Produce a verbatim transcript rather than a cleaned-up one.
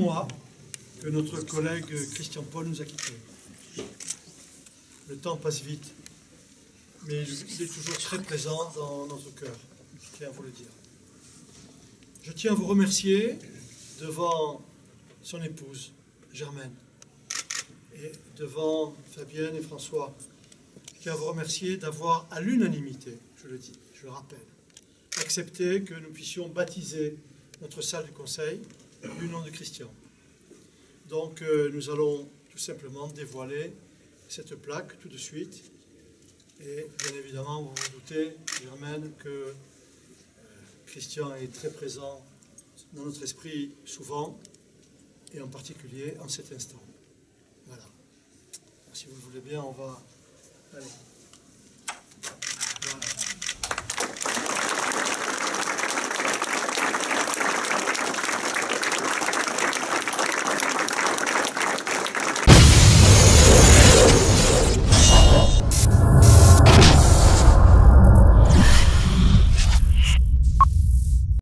mois que notre collègue Christian Paul nous a quittés. Le temps passe vite, mais il est toujours très présent dans notre cœur, je tiens à vous le dire. Je tiens à vous remercier devant son épouse, Germaine, et devant Fabienne et François. Je tiens à vous remercier d'avoir, à l'unanimité, je le dis, je le rappelle, accepté que nous puissions baptiser notre salle de conseil du nom de Christian. Donc euh, nous allons tout simplement dévoiler cette plaque tout de suite. Et bien évidemment, vous vous doutez, Germaine, que euh, Christian est très présent dans notre esprit souvent, et en particulier en cet instant. Voilà. Si vous le voulez bien, on va... Allez.